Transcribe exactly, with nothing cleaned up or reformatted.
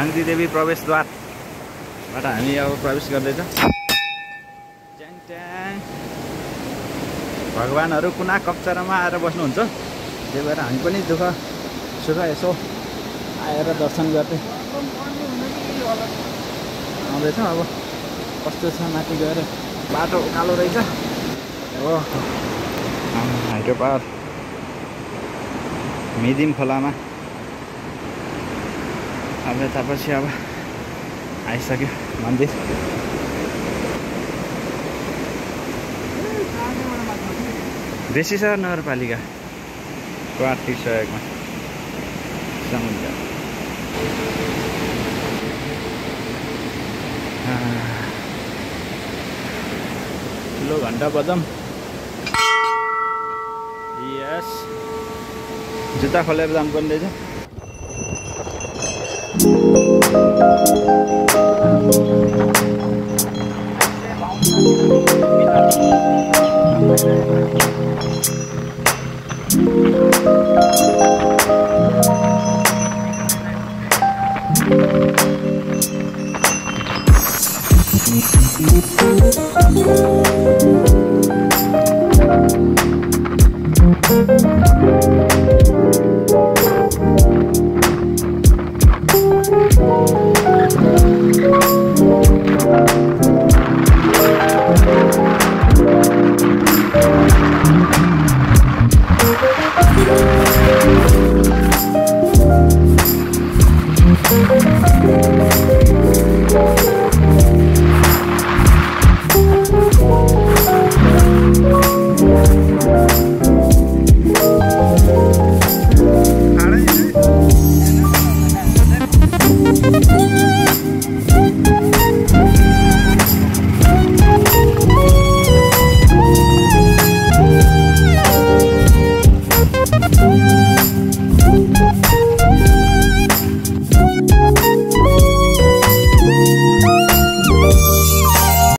भाङदी देवी प्रवेशद्वारबाट हामी अब प्रवेश गर्दैछ। ट्याङ ट्याङ भगवानहरू कुना कप्चरमा आएर बस्नुहुन्छ, त्यही भएर हामी पनि दुःख सुख यसो आएर दर्शन गर्दै आउँदैछ। अब कस्तो छ माथि गएर, बाटो उकालो रहेछ हो। हाइड्रो पावर मिदिम खोलामा अब यतापछि अब आइसक्यो मन्दिर। बेसी छ नगरपालिकाको आर्थिक सहयोगमा समुद्र। ठुलो घन्टा बजाम। यस जुत्ता खोलेर जानुपर्ने रहेछ।